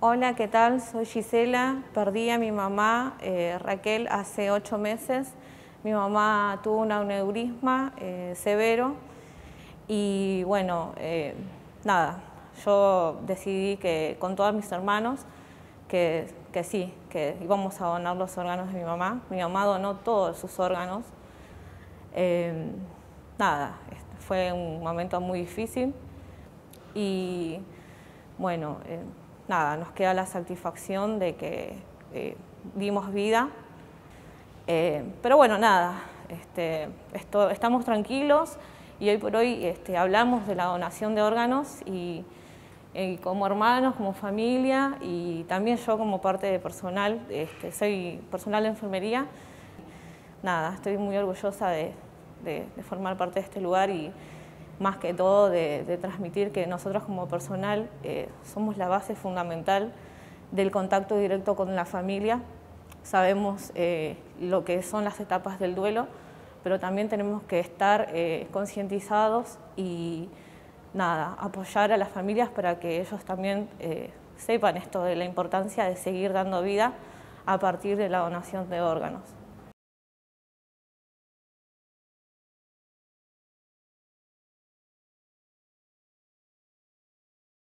Hola, ¿qué tal? Soy Gisela. Perdí a mi mamá, Raquel, hace 8 meses. Mi mamá tuvo un aneurisma severo y bueno, nada, yo decidí que con todos mis hermanos que sí, que íbamos a donar los órganos de mi mamá. Mi mamá donó todos sus órganos. Nada, fue un momento muy difícil y bueno, nada, nos queda la satisfacción de que dimos vida. Pero bueno, nada, estamos tranquilos y hoy por hoy hablamos de la donación de órganos y como hermanos, como familia y también yo como parte de personal, soy personal de enfermería. Nada, estoy muy orgullosa de formar parte de este lugar y más que todo de transmitir que nosotros como personal somos la base fundamental del contacto directo con la familia. Sabemos lo que son las etapas del duelo, pero también tenemos que estar concientizados y nada, apoyar a las familias para que ellos también sepan esto de la importancia de seguir dando vida a partir de la donación de órganos.